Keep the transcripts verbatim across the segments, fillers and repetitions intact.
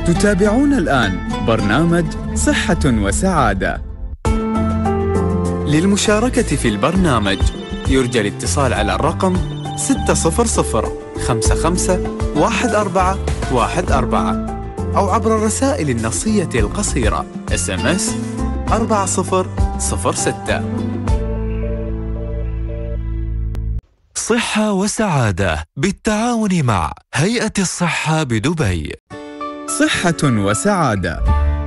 تتابعون الآن برنامج صحة وسعادة. للمشاركة في البرنامج يرجى الاتصال على الرقم ستة صفر صفر خمسة خمسة واحد أربعة واحد أربعة أو عبر الرسائل النصية القصيرة إس إم إس أربعة صفر صفر ستة. صحة وسعادة بالتعاون مع هيئة الصحة بدبي. صحة وسعادة.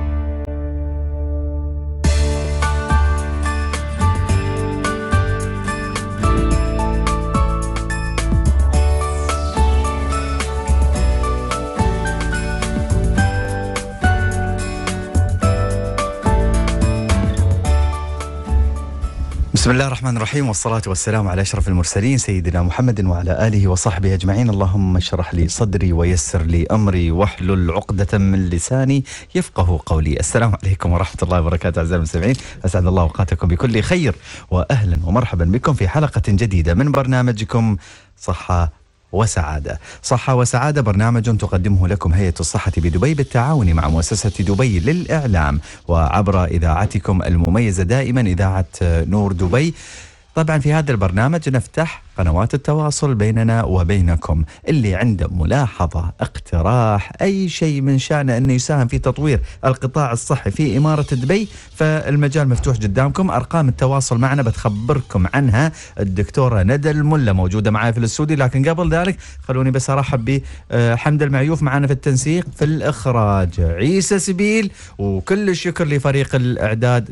بسم الله الرحمن الرحيم، والصلاة والسلام على أشرف المرسلين سيدنا محمد وعلى آله وصحبه أجمعين. اللهم اشرح لي صدري ويسر لي أمري واحلل عقدة من لساني يفقه قولي. السلام عليكم ورحمة الله وبركاته أعزائي المستمعين، أسعد الله أوقاتكم بكل خير، وأهلا ومرحبا بكم في حلقة جديدة من برنامجكم صحة وسعادة. صحة وسعادة برنامج تقدمه لكم هيئة الصحة بدبي بالتعاون مع مؤسسة دبي للإعلام وعبر إذاعتكم المميزة دائما إذاعة نور دبي. طبعا في هذا البرنامج نفتح قنوات التواصل بيننا وبينكم، اللي عنده ملاحظة، اقتراح، أي شيء من شأنه أنه يساهم في تطوير القطاع الصحي في إمارة دبي، فالمجال مفتوح قدامكم. أرقام التواصل معنا بتخبركم عنها الدكتورة ندى الملا موجودة معي في الاستوديو، لكن قبل ذلك خلوني بس أرحب بحمد المعيوف معنا في التنسيق، في الإخراج عيسى سبيل، وكل الشكر لفريق الإعداد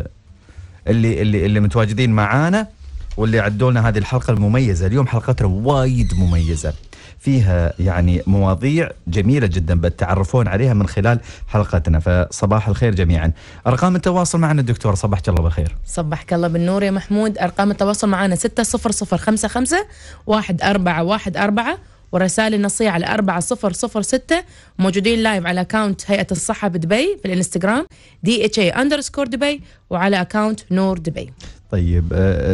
اللي اللي اللي متواجدين معانا واللي عدوا لنا هذه الحلقة المميزة. اليوم حلقتنا وايد مميزة، فيها يعني مواضيع جميلة جدا بتتعرفون عليها من خلال حلقتنا، فصباح الخير جميعا. أرقام التواصل معنا الدكتور، صباحك الله بالخير. صبحك الله بالنور يا محمود. أرقام التواصل معنا ستة صفر صفر خمسة خمسة واحد أربعة واحد أربعة، ورسائل النصية على أربعة صفر صفر ستة. موجودين لايف على أكاونت هيئة الصحة بدبي في الانستغرام دي اتش اي اندرسكور دبي، وعلى أكاونت نور دبي. طيب،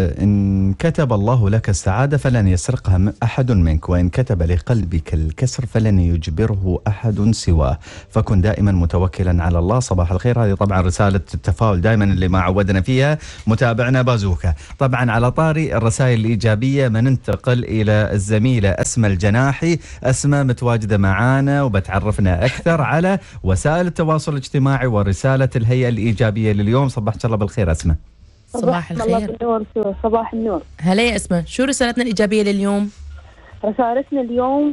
إن كتب الله لك السعادة فلن يسرقها أحد منك، وإن كتب لقلبك الكسر فلن يجبره أحد سواه، فكن دائما متوكلا على الله. صباح الخير. هذه طبعا رسالة التفاؤل دائما اللي ما عودنا فيها متابعنا بازوكا. طبعا على طاري الرسائل الإيجابية بننتقل إلى الزميلة أسماء الجناحي. أسماء متواجدة معانا وبتعرفنا أكثر على وسائل التواصل الاجتماعي ورسالة الهيئة الإيجابية لليوم. صباحك الله بالخير أسماء. صباح الخير. بالنور. صباح النور. هلا يا اسماء، شو رسالتنا الإيجابية لليوم؟ رسالتنا اليوم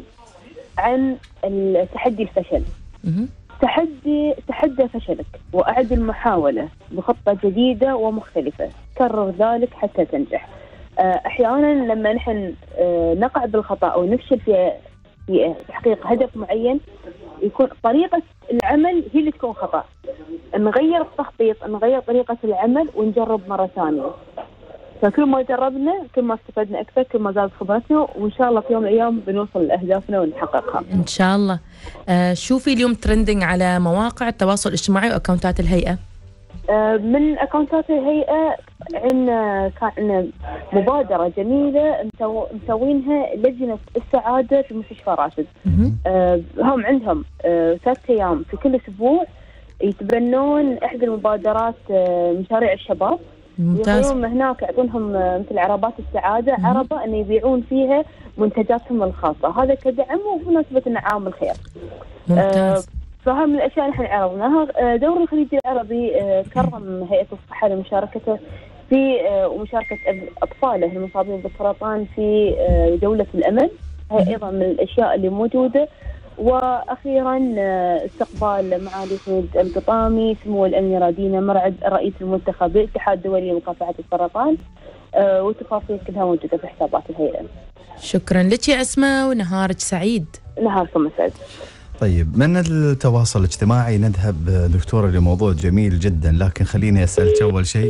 عن تحدي الفشل. م- تحدي تحدى فشلك وأعد المحاولة بخطة جديدة ومختلفة، كرر ذلك حتى تنجح. أحيانا لما نحن نقع بالخطأ أو نفشل في في تحقيق هدف معين، يكون طريقة العمل هي اللي تكون خطأ. نغير التخطيط، نغير طريقة العمل ونجرب مرة ثانية. فكل ما جربنا كل ما استفدنا أكثر، كل ما زادت خبرتنا، وإن شاء الله في يوم من الأيام بنوصل لأهدافنا ونحققها إن شاء الله. آه شوفي اليوم ترندنج على مواقع التواصل الاجتماعي وأكاونتات الهيئة. آه من أكاونتات الهيئة عندنا كان مبادرة جميلة مسو... مسوينها لجنة السعادة في مستشفى راشد. آه هم عندهم آه ثلاث أيام في كل أسبوع يتبنون إحدى المبادرات، آه مشاريع الشباب. ممتاز. يقولون هناك يعطونهم آه مثل عربات السعادة، مم. عربة أن يبيعون فيها منتجاتهم الخاصة، هذا كدعم وبمناسبة أن عام الخير. ممتاز. آه فهم من الأشياء اللي احنا عرضناها. دور الخليج العربي كرم هيئة الصحة لمشاركته في ومشاركة أطفاله المصابين بالسرطان في جولة الأمل، هي أيضا من الأشياء اللي موجودة. وأخيرا استقبال معالي سيد القطامي سمو الأميرة دينا مرعد رئيس المنتخب للاتحاد الدولي لمكافحة السرطان، والتفاصيل كلها موجودة في حسابات الهيئة. شكرا لك يا أسماء، ونهارك سعيد. نهاركم سعيد. طيب، من التواصل الاجتماعي نذهب دكتورة لموضوع جميل جدا، لكن خليني أسألك أول شيء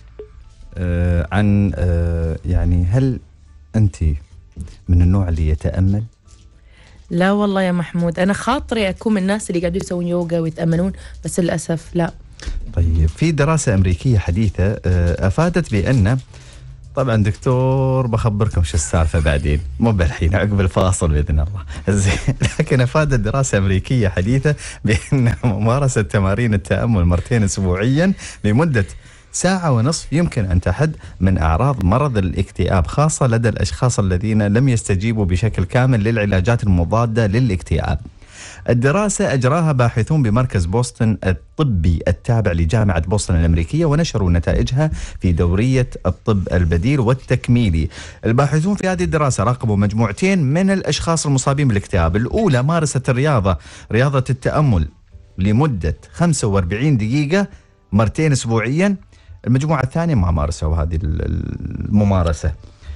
آه عن آه يعني هل أنت من النوع اللي يتأمل؟ لا والله يا محمود، أنا خاطري أكون من الناس اللي قاعدوا يسوون يوغا ويتأملون، بس للأسف لا. طيب، في دراسة أمريكية حديثة آه أفادت بأن طبعا دكتور بخبركم شو السالفة بعدين، مو بالحين، عقب الفاصل بإذن الله. زين، لكن أفادت دراسة أمريكية حديثة بأن ممارسة تمارين التأمل مرتين أسبوعيا لمدة ساعة ونصف يمكن أن تحد من أعراض مرض الاكتئاب، خاصة لدى الأشخاص الذين لم يستجيبوا بشكل كامل للعلاجات المضادة للاكتئاب. الدراسة أجراها باحثون بمركز بوسطن الطبي التابع لجامعة بوسطن الأمريكية، ونشروا نتائجها في دورية الطب البديل والتكميلي. الباحثون في هذه الدراسة راقبوا مجموعتين من الأشخاص المصابين بالاكتئاب. الأولى مارست الرياضة رياضة التأمل لمدة خمسة وأربعين دقيقة مرتين أسبوعيا. المجموعة الثانية ما مارسوا هذه الممارسة.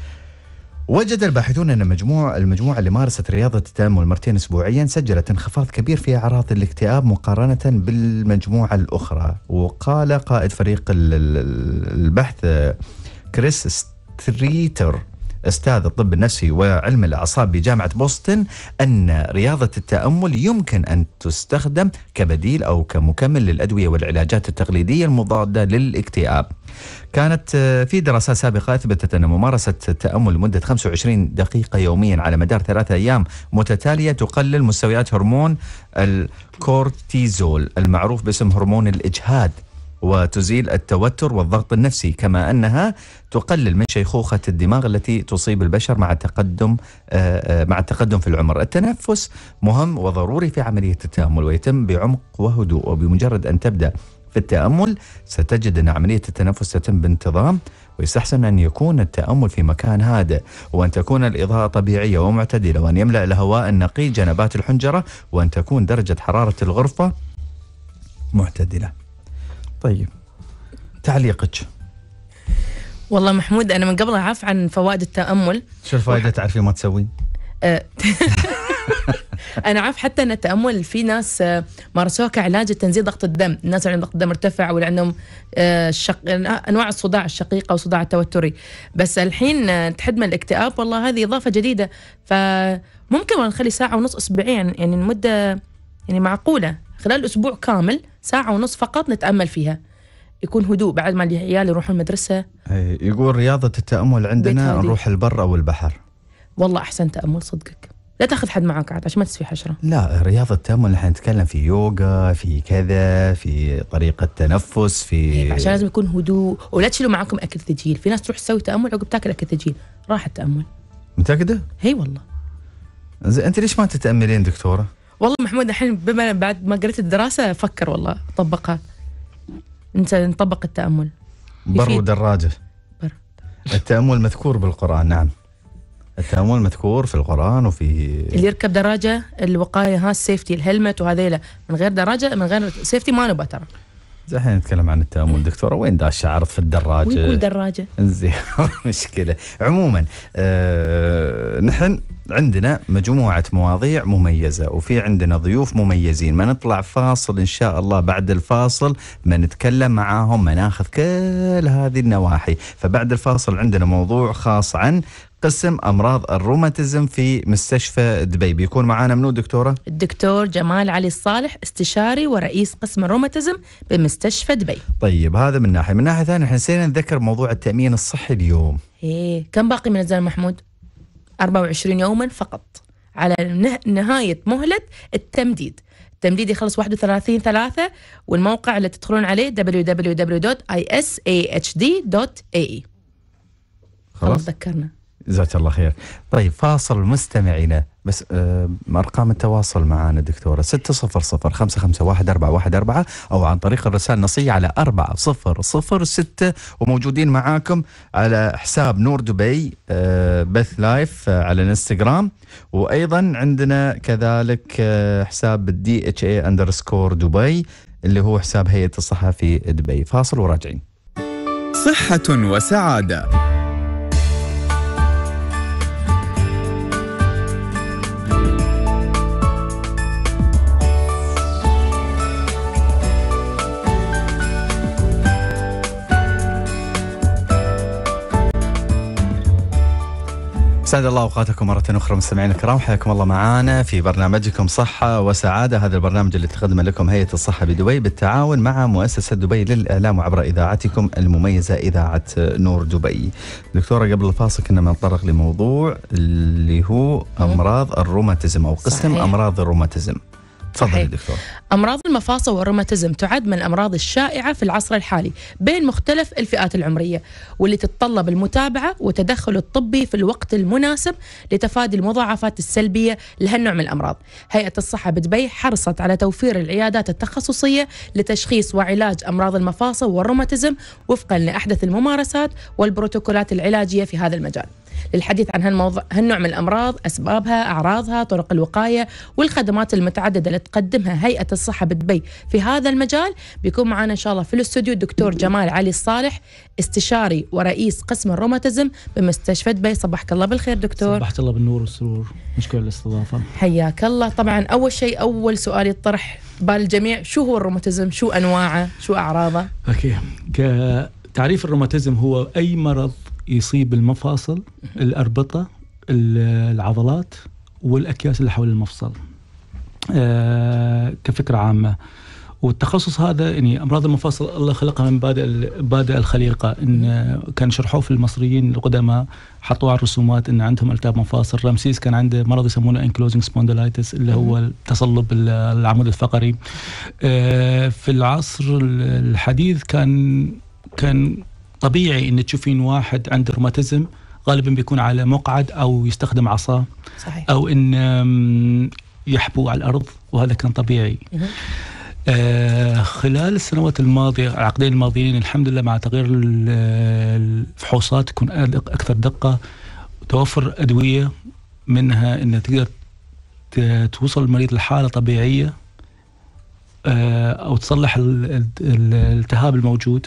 وجد الباحثون أن مجموع المجموعة اللي مارست رياضة التأمل مرتين أسبوعيا سجلت انخفاض كبير في أعراض الاكتئاب مقارنة بالمجموعة الأخرى. وقال قائد فريق البحث كريس ستريتر أستاذ الطب النفسي وعلم الأعصاب بجامعة بوسطن أن رياضة التأمل يمكن أن تستخدم كبديل أو كمكمل للأدوية والعلاجات التقليدية المضادة للاكتئاب. كانت في دراسات سابقة أثبتت أن ممارسة التأمل لمدة خمسة وعشرين دقيقة يوميا على مدار ثلاثة أيام متتالية تقلل مستويات هرمون الكورتيزول المعروف باسم هرمون الإجهاد، وتزيل التوتر والضغط النفسي، كما أنها تقلل من شيخوخة الدماغ التي تصيب البشر مع التقدم مع التقدم في العمر. التنفس مهم وضروري في عملية التأمل، ويتم بعمق وهدوء، وبمجرد أن تبدأ في التأمل ستجد أن عملية التنفس تتم بانتظام، ويستحسن أن يكون التأمل في مكان هادئ، وأن تكون الإضاءة طبيعية ومعتدلة، وأن يملأ الهواء النقي جنبات الحنجرة، وأن تكون درجة حرارة الغرفة معتدلة. طيب تعليقك؟ والله محمود أنا من قبل أعرف عن فوائد التأمل. شو الفائدة تعرفي ما تسوين؟ أنا عارف حتى أن التأمل في ناس مارسوها كعلاج لتنزيل ضغط الدم، الناس اللي عندهم ضغط الدم مرتفع واللي عندهم شق... أنواع الصداع الشقيقة والصداع التوتري. بس الحين تحد من الاكتئاب، والله هذه إضافة جديدة، فممكن نخلي ساعة ونص أسبوعيا، يعني المدة يعني معقولة، خلال أسبوع كامل ساعة ونص فقط نتأمل فيها، يكون هدوء بعد ما العيال يروحون المدرسة. يقول رياضة التأمل عندنا نروح البر أو البحر. والله أحسن تأمل صدقك، لا تاخذ حد معك عاد عشان ما تصير حشرة. لا، رياضة التأمل نحن نتكلم في يوغا، في كذا، في طريقة تنفس، في إيه، عشان لازم يكون هدوء، ولا تشيلوا معاكم أكل ثقيل. في ناس تروح تسوي تأمل عقب تاكل أكل ثقيل، راح التأمل. متأكدة؟ هي والله. زين أنت ليش ما تتأملين دكتورة؟ والله محمود الحين بما بعد ما قريت الدراسة أفكر والله أطبقها. أنت نطبق التأمل. بر ودراجة. بر. التأمل مذكور بالقرآن، نعم. التأمل مذكور في القرآن وفي اللي يركب دراجة الوقاية، ها السيفتي الهلمت وهذيلا، من غير دراجة من غير سيفتي ما نبغى ترى. الحين نتكلم عن التأمل دكتورة، وين داش عرض في الدراجة؟ ويقول دراجة. زين مشكلة. عموما آه نحن عندنا مجموعة مواضيع مميزة، وفي عندنا ضيوف مميزين، ما نطلع فاصل إن شاء الله، بعد الفاصل ما نتكلم معاهم، ما ناخذ كل هذه النواحي. فبعد الفاصل عندنا موضوع خاص عن قسم أمراض الروماتيزم في مستشفى دبي. بيكون معانا منو دكتورة؟ الدكتور جمال علي الصالح، استشاري ورئيس قسم الروماتيزم بمستشفى دبي. طيب هذا من ناحية. من ناحية ثانية احنا نسينا نذكر موضوع التأمين الصحي اليوم. ايه كم باقي من الزمن محمود؟ أربعة وعشرين يوما فقط على نهاية مهلة التمديد. التمديد يخلص واحد وثلاثين ثلاثة، والموقع اللي تدخلون عليه دبليو دبليو دبليو دوت آي إس إيه إتش دي دوت إيه إي. خلاص ذكرنا. جزاك الله خير. طيب فاصل مستمعينا، بس آه أرقام التواصل معنا دكتورة ستة صفر صفر خمسة خمسة واحد أربعة واحد أربعة، أو عن طريق الرسالة النصية على أربعة صفر صفر ستة، وموجودين معاكم على حساب نور دبي آه بث لايف آه على الانستغرام، وأيضا عندنا كذلك آه حساب الدي اتش اي اندرسكور دبي اللي هو حساب هيئة الصحة في دبي. فاصل وراجعين. صحة وسعادة. سعد الله أوقاتكم مرة أخرى مستمعينا الكرام، حياكم الله معنا في برنامجكم صحة وسعادة. هذا البرنامج اللي تقدم لكم هيئة الصحة بدبي بالتعاون مع مؤسسة دبي للإعلام وعبر إذاعتكم المميزة إذاعة نور دبي. دكتورة قبل الفاصل كنا بنتطرق لموضوع اللي هو أمراض الروماتيزم أو قسم صحيح. أمراض الروماتيزم. تفضلي دكتور. أمراض المفاصل والروماتيزم تعد من الأمراض الشائعة في العصر الحالي بين مختلف الفئات العمرية، واللي تتطلب المتابعة والتدخل الطبي في الوقت المناسب لتفادي المضاعفات السلبية لهالنوع من الأمراض. هيئة الصحة بدبي حرصت على توفير العيادات التخصصية لتشخيص وعلاج أمراض المفاصل والروماتيزم وفقا لأحدث الممارسات والبروتوكولات العلاجية في هذا المجال. للحديث عن هالموضوع هالنوع من الأمراض، أسبابها، أعراضها، طرق الوقاية والخدمات المتعددة اللي تقدمها هيئة الصحة بدبي في هذا المجال، بيكون معنا إن شاء الله في الاستوديو الدكتور جمال علي الصالح، استشاري ورئيس قسم الروماتيزم بمستشفى دبي. صبحك الله بالخير دكتور. صبحت الله بالنور والسرور، مشكور الاستضافة. حياك الله. طبعا أول شيء أول سؤال يطرح بال الجميع، شو هو الروماتيزم؟ شو أنواعه؟ شو أعراضه؟ أوكي، كتعريف الروماتيزم هو أي مرض يصيب المفاصل، الأربطة، العضلات والأكياس اللي حول المفصل آه كفكرة عامة. والتخصص هذا يعني أمراض المفاصل الله خلقها من بادئ بادئ الخليقة، إن كان شرحوه في المصريين القدماء، حطوه على الرسومات إن عندهم التهاب مفاصل. رمسيس كان عنده مرض يسمونه انكلوزنج سبونديلايتس اللي هو تصلب العمود الفقري. آه في العصر الحديث كان كان طبيعي ان تشوفين واحد عنده روماتيزم غالبا بيكون على مقعد او يستخدم عصا صحيح. او ان يحبو على الارض، وهذا كان طبيعي. آه خلال السنوات الماضيه، العقدين الماضيين، الحمد لله مع تغيير الفحوصات تكون اكثر دقه، توفر ادويه منها ان تقدر توصل المريض لحاله طبيعيه أو تصلح الالتهاب الموجود.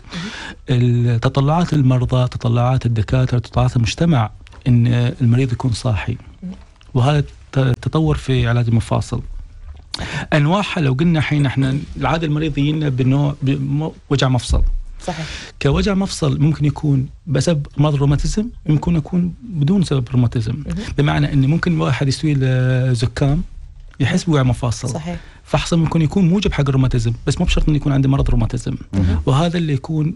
تطلعات المرضى، تطلعات الدكاترة، تطلعات المجتمع إن المريض يكون صاحي، وهذا تطور في علاج المفاصل. أنواعها لو قلنا حين احنا العادة المريض يجينا بنوع وجع مفصل صحيح. كوجع مفصل ممكن يكون بسبب مرض الروماتيزم، ممكن يكون بدون سبب روماتيزم، بمعنى إن ممكن واحد يستوي له زكام يحس بوجع مفاصل صحيح. فحصه ممكن يكون موجب حق الروماتيزم، بس مو بشرط انه يكون عنده مرض روماتيزم. وهذا اللي يكون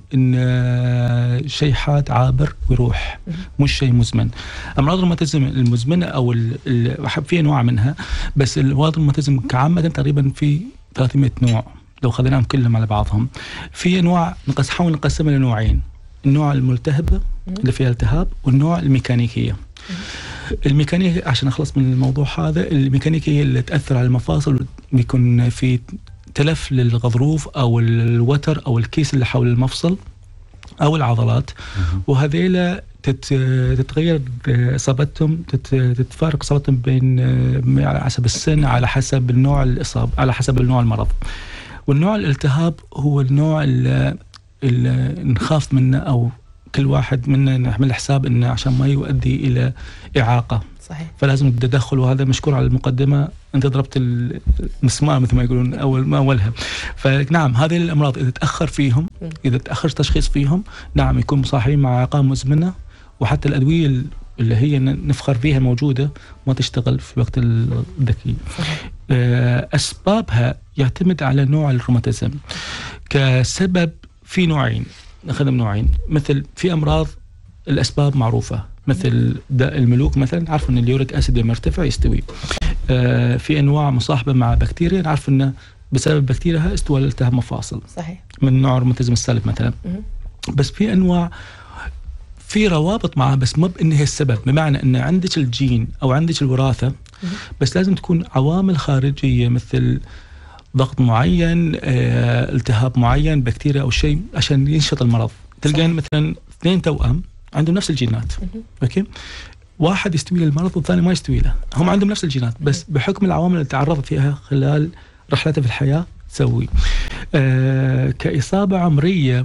ان شيء حاد عابر ويروح، مش شيء مزمن. امراض الروماتيزم المزمنه او في انواع منها، بس امراض الروماتيزم كعامه تقريبا في ثلاثمئة نوع لو خذيناهم كلهم على بعضهم. في انواع نحاول نقسمها لنوعين، النوع الملتهبه اللي فيها التهاب، والنوع الميكانيكيه. الميكانيكية عشان أخلص من الموضوع هذا، الميكانيكية اللي تأثر على المفاصل بيكون في تلف للغضروف أو الوتر أو الكيس اللي حول المفصل أو العضلات، وهذيلا تتغير إصابتهم، تتفارق إصابتهم بين على حسب السن، على حسب النوع الإصابة، على حسب النوع المرض. والنوع الالتهاب هو النوع اللي, اللي نخاف منه، أو كل واحد منا نعمل حساب إنه عشان ما يؤدي إلى إعاقة صحيح. فلازم التدخل، وهذا مشكور على المقدمة، أنت ضربت المسمار مثل ما يقولون أول ما أولها. فنعم هذه الأمراض إذا تأخر فيهم، إذا تأخر تشخيص فيهم، نعم يكون مصاحبين مع إعاقة مزمنة، وحتى الأدوية اللي هي نفخر فيها موجودة ما تشتغل في الوقت الذكي. أسبابها يعتمد على نوع الروماتيزم. كسبب في نوعين، ناخذهم نوعين، مثل في أمراض الأسباب معروفة، مثل داء الملوك مثلا، عارف أن اليوريك أسيد لما يرتفع يستوي. آه في أنواع مصاحبة مع بكتيريا، نعرف أنه بسبب بكتيريا استوى الالتهاب مفاصل صحيح. من نوع الروماتيزم السالب مثلا. بس في أنواع في روابط معها، بس ما بأنها السبب، بمعنى أن عندك الجين أو عندك الوراثة، بس لازم تكون عوامل خارجية مثل ضغط معين، آه، التهاب معين، بكتيريا أو شيء عشان ينشط المرض. تلقين مثلا اثنين توأم عندهم نفس الجينات، أوكي، واحد يستوي له المرض والثاني ما يستوي له، هم عندهم نفس الجينات، بس بحكم العوامل اللي تعرضت فيها خلال رحلته في الحياة تسوي. آه كإصابة عمرية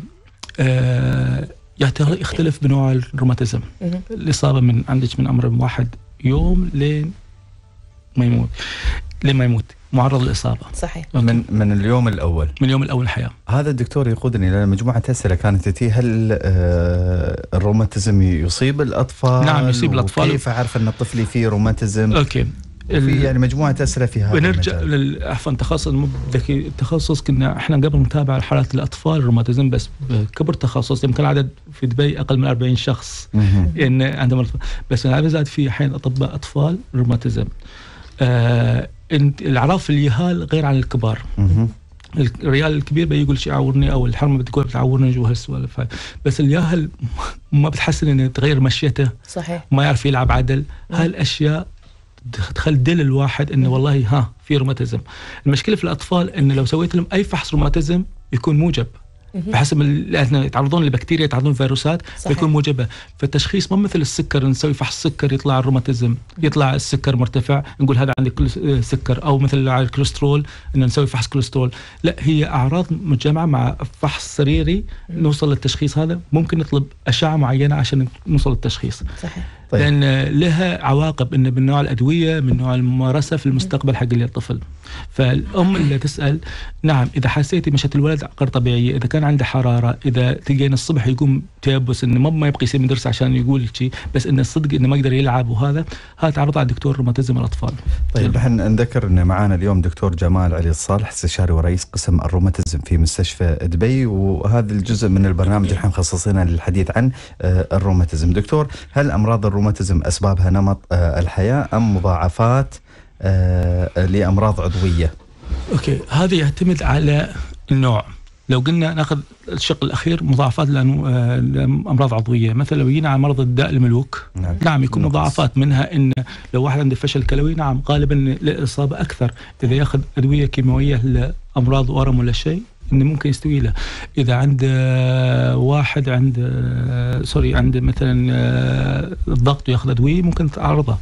آه يختلف بنوع الروماتيزم. الإصابة من عندك من عمر واحد يوم لين ما يموت. لما يموت معرض للإصابة. صحيح. من من اليوم الأول من اليوم الأول الحياة. هذا الدكتور يقودني إلى مجموعة أسئلة كانت تتي. هل آه الروماتيزم يصيب الأطفال؟ نعم يصيب الأطفال. كيف أعرف أن طفلي فيه روماتيزم؟ أوكي. في يعني مجموعة أسئلة في هذا ونرجع عفوا تخصص المبدكي التخصص. كنا احنا قبل نتابع حالات الأطفال الروماتيزم بس بكبر تخصص، يمكن عدد في دبي أقل من أربعين شخص إن عندهم، بس العدد زاد في حين أطباء أطفال روماتيزم. آه الأعراض في اليهال غير عن الكبار. الريال الكبير بيقول شيء يعورني، او الحرمه بتقول بتعورني جوا هالسوالف، بس الياهل ما بتحسن انه تغير مشيته. صحيح. ما يعرف يلعب عدل. هاي الاشياء تخلي دل الواحد انه والله ها في روماتيزم. المشكله في الاطفال انه لو سويت لهم اي فحص روماتيزم يكون موجب بحسب لأنه يتعرضون لبكتيريا، يتعرضون لفيروسات، فيكون موجبه. فالتشخيص ما مثل السكر، نسوي فحص سكر يطلع الروماتيزم، يطلع السكر مرتفع نقول هذا عندك سكر، او مثل على الكوليسترول انه نسوي فحص كوليسترول. لا، هي اعراض متجمعه مع فحص سريري نوصل للتشخيص. هذا ممكن نطلب اشعه معينه عشان نوصل للتشخيص. صحيح. طيب. لأن لها عواقب إنه من نوع الأدوية، من نوع الممارسة في المستقبل حق الطفل. فالأم اللي تسأل نعم إذا حسيتي مشت الولد غير طبيعية، إذا كان عنده حرارة، إذا تلقين الصبح يقوم تيبس إنه ما يبقى يصير مدرس عشان يقول شيء، بس إنه الصدق إنه ما يقدر يلعب، وهذا هذا تعرض على الدكتور روماتيزم الأطفال. طيب احنا نذكر إن معانا اليوم دكتور جمال علي الصالح، استشاري ورئيس قسم الروماتيزم في مستشفى دبي، وهذا الجزء من البرنامج اللي مخصصينه للحديث عن الروماتيزم. دكتور، هل أمراض الروماتيزم أسبابها نمط الحياة أم مضاعفات لأمراض عضوية؟ أوكي، هذا يعتمد على النوع. لو قلنا ناخذ الشق الأخير مضاعفات لأمراض عضوية، مثلا لو جينا على مرض الداء الملوك، نعم, نعم يكون مضاعفات منها إن لو واحد عنده فشل كلوي، نعم غالبا الإصابة أكثر. إذا يأخذ أدوية كيماوية لأمراض ورم ولا شيء إنه ممكن يستوي له. إذا عند واحد عند سوري عند مثلا الضغط ويأخذ أدوية ممكن تعرضه.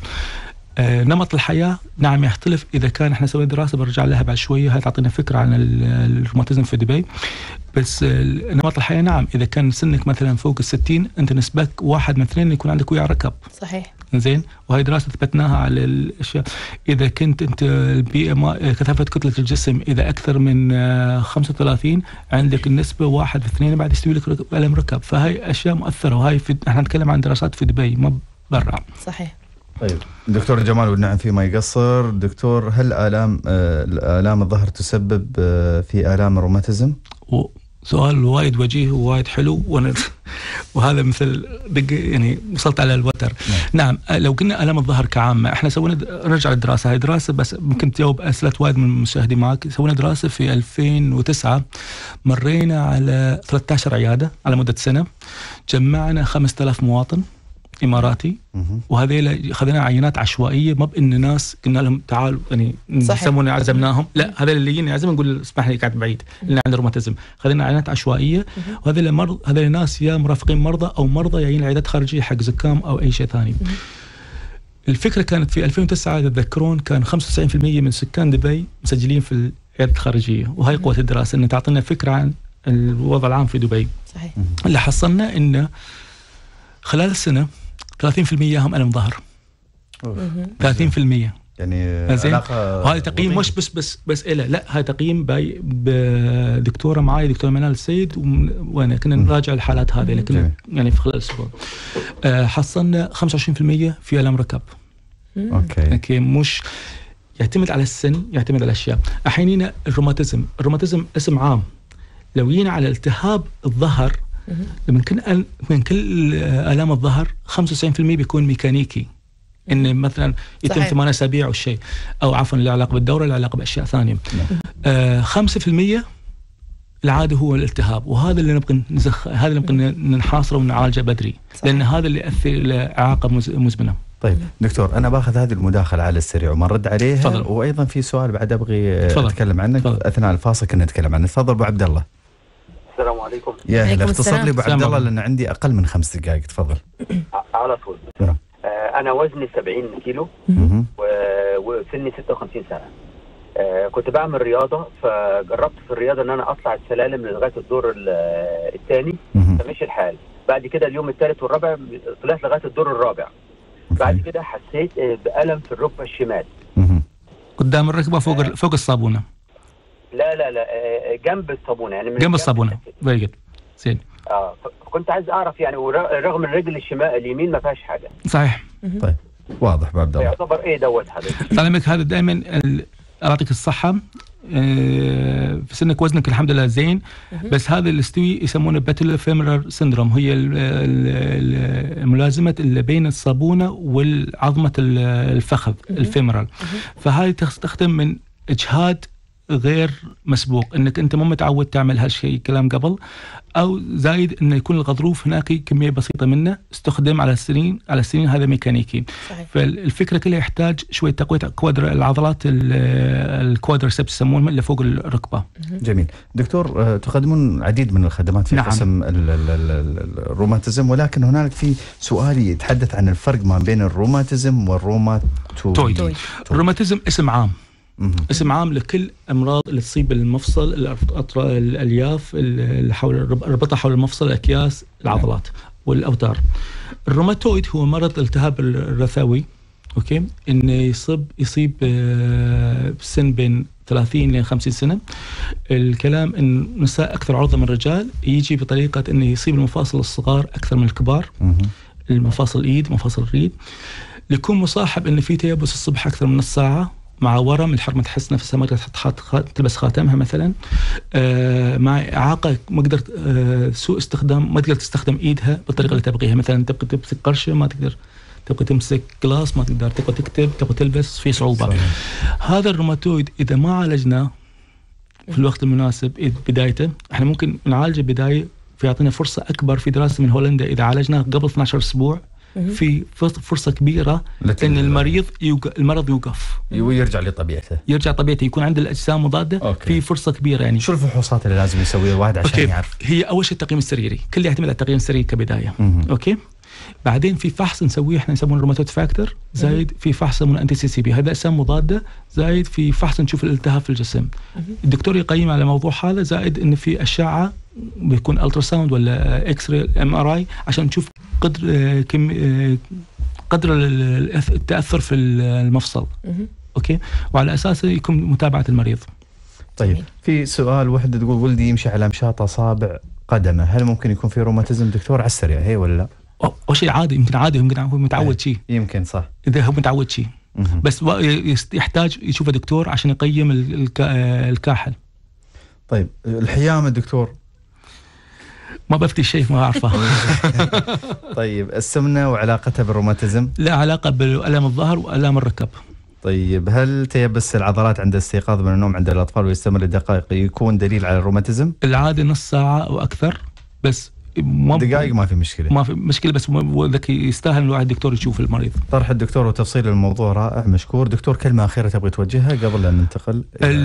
نمط الحياة نعم يختلف. إذا كان احنا سوينا دراسة برجع لها بعد شوية، هاي تعطينا فكرة عن الروماتيزم في دبي. بس نمط الحياة نعم، إذا كان سنك مثلا فوق الستين أنت نسبك واحد من اثنين يكون عندك ويع ركب. صحيح. زين، وهي دراسة ثبتناها على الأشياء. إذا كنت أنت البي ام كثافة كتلة الجسم إذا أكثر من خمسة وثلاثين عندك النسبة واحد في اثنين بعد يستوي لك ألم ركب. فهي أشياء مؤثرة، وهي في احنا نتكلم عن دراسات في دبي ما برا. صحيح. طيب دكتور جمال، والنعم فيما يقصر. دكتور، هل آلام آه آلام الظهر تسبب آه في آلام الروماتيزم؟ سؤال وايد وجيه ووايد حلو، وانا وهذا مثل يعني وصلت على الوتر. نعم, نعم لو قلنا آلام الظهر كعامة، احنا سوينا نرجع للدراسة، هاي دراسة بس ممكن تجاوب أسئلة وايد من المشاهدين معك. سوينا دراسة في ألفين وتسعة، مرينا على ثلاثة عشر عيادة على مدة سنة، جمعنا خمسة آلاف مواطن إماراتي، وهذيلا خذنا عينات عشوائية، ما بإن ناس قلنا لهم تعالوا يعني نسمونا عزمناهم، لا هذا اللي يجينا عزم نقول اسمح لي قاعد بعيد اللي عنده روماتيزم. خذنا عينات عشوائية، وهذا مرض هذا الناس يا مرافقين مرضى أو مرضى جايين عيادات خارجية حق زكام أو أي شيء ثاني. الفكرة كانت في ألفين وتسعة تتذكرون كان خمسة وتسعين بالمئة من سكان دبي مسجلين في العيادات الخارجية، وهي قوة الدراسة إن تعطينا فكرة عن الوضع العام في دبي. صحيح. اللي حصلنا إنه خلال السنة ثلاثين بالمئة هم ألم ظهر. ثلاثين بالمئة يعني علاقة. وهذا تقييم مش بس بس بس إله، لا هاي تقييم باي بدكتورة معاي دكتورة منال السيد، وانا كنا نراجع الحالات هذه لكن يعني في خلال أسبوع أه حصلنا خمسة وعشرين بالمئة في ألم ركب. اوكي. اوكي، مش يعتمد على السن، يعتمد على أشياء. أحيانا الروماتيزم، الروماتيزم اسم عام. لو جينا على التهاب الظهر، من كل من كل آلام الظهر خمسة وتسعين بالمئة بيكون ميكانيكي، إن مثلا يتم ثمانية أسابيع أو شيء، أو عفوا له علاقة بالدورة، له علاقة بأشياء ثانية. آه خمسة بالمئة العادة هو الالتهاب، وهذا اللي نبغى نزخ هذا اللي نبغى نحاصره ونعالجه بدري. صحيح. لأن هذا اللي يؤثر لإعاقة مزمنة. طيب دكتور، أنا باخذ هذه المداخلة على السريع وما نرد عليها. فضل. وأيضا في سؤال بعد أبغي فضل. أتكلم عنه فضل. أثناء الفاصل كنا نتكلم عنه. تفضل أبو عبد الله. السلام عليكم. يا هلا، اختصر لي ابو عبد الله لان عندي اقل من خمس دقائق. تفضل. على طول. آه انا وزني سبعين كيلو وسني ستة وخمسين سنه. آه كنت بعمل رياضه، فجربت في الرياضه ان انا اطلع السلالم لغايه الدور الثاني، فمشي الحال. بعد كده اليوم الثالث والرابع طلعت لغايه الدور الرابع. بعد كده حسيت بألم في الركبه الشمال. قدام الركبه فوق آه. فوق الصابونه. لا لا لا آه، جنب الصابونه يعني من جنب الصابونه. فيري جود. زين. اه كنت عايز اعرف يعني رغم الرجل الشمال اليمين ما فيهاش حاجه. صحيح. طيب واضح عبد الله. يعتبر ايه دوت حضرتك؟ سلامك. هذا دائما ال... يعطيك الصحه. آه، في سنك وزنك الحمد لله زين، بس هذا اللي استوي يسمونه باتيلو فيمرال سيندروم، هي الملازمه اللي بين الصابونه والعظمه الفخذ الفيمرال. فهذه تستخدم من اجهاد غير مسبوق، انك انت مو متعود تعمل هالشيء كلام قبل، او زايد انه يكون الغضروف هناك كميه بسيطه منه استخدم على السنين على السنين هذا ميكانيكي. صحيح. فالفكره كلها يحتاج شويه تقويه كوادر العضلات الكوادرسبس يسمونهم اللي فوق الركبه. جميل دكتور، تقدمون العديد من الخدمات في نعم. قسم الروماتيزم، ولكن هنالك في سؤال يتحدث عن الفرق ما بين الروماتيزم والروماتويد. الروماتيزم اسم عام، اسم عام لكل امراض اللي تصيب المفصل، الالياف اللي حول الربطه حول المفصل، الاكياس، العضلات والاوتار. الروماتويد هو مرض التهاب الرثوي، اوكي، انه يصيب يصيب بسن بين ثلاثين ل خمسين سنه. الكلام ان النساء اكثر عرضه من الرجال، يجي بطريقه انه يصيب المفاصل الصغار اكثر من الكبار، المفاصل الايد، مفاصل الريد. يكون مصاحب انه في تيبس الصبح اكثر من نص ساعه، مع ورم الحر ما تحس نفسها، ما تقدر تلبس خاتمها مثلا، آه مع اعاقه، ما قدرت آه سوء استخدام، ما تقدر تستخدم ايدها بالطريقه اللي تبغيها، مثلا تبغى تمسك قرشه ما تقدر، تبغى تمسك جلاس ما تقدر، تبغى تكتب، تبغى تلبس، في صعوبه. صحيح. هذا الروماتويد اذا ما عالجناه في الوقت المناسب بدايته، احنا ممكن نعالجه بدايه، في يعطينا فرصه اكبر. في دراسه من هولندا اذا عالجناه قبل اثني عشر اسبوع في فرصة كبيرة ان المريض يوق... المرض يوقف ويرجع لطبيعته، يرجع طبيعته، يكون عنده الاجسام مضادة. أوكي. في فرصة كبيرة. يعني شو الفحوصات اللي لازم يسويها الواحد عشان أوكي. يعرف؟ هي اول شيء التقييم السريري، كله يعتمد على التقييم السريري كبداية. مم. اوكي. بعدين في فحص نسويه احنا نسمونه الروماتويد فاكتور، زايد في فحص يسمونه انتي سي سي بي، هذا اجسام مضادة، زايد في فحص نشوف الالتهاب في الجسم. مم. الدكتور يقيم على الموضوع هذا، زائد ان في اشعة بيكون الترا ساوند ولا اكس راي ام ار اي عشان نشوف قدر كم قدر التأثر في المفصل. أوكي، وعلى أساسه يكون متابعة المريض. طيب في سؤال، وحدة تقول ولدي يمشي على مشاط أصابع قدمه، هل ممكن يكون في روماتيزم دكتور على السريع هي ولا لا؟ أو شيء عادي، يمكن عادي، يمكن هو متعود شيء. يمكن صح. إذا هو متعود شيء، بس يحتاج يشوف دكتور عشان يقيم الكاحل. طيب الحيام الدكتور؟ ما بفتي شيء ما أعرفه. طيب السمنة وعلاقتها بالروماتيزم؟ لا علاقة بألم الظهر وألم الركب. طيب هل تيبس العضلات عند الاستيقاظ من النوم عند الأطفال ويستمر لدقائق يكون دليل على الروماتيزم؟ العادة نص ساعة أو أكثر، بس ما دقائق ما في مشكلة. ما في مشكلة، بس ذاك يستاهل الواحد دكتور يشوف المريض. طرح الدكتور وتفصيل الموضوع رائع، مشكور. دكتور كلمة أخيرة تبغي توجهها قبل أن ننتقل؟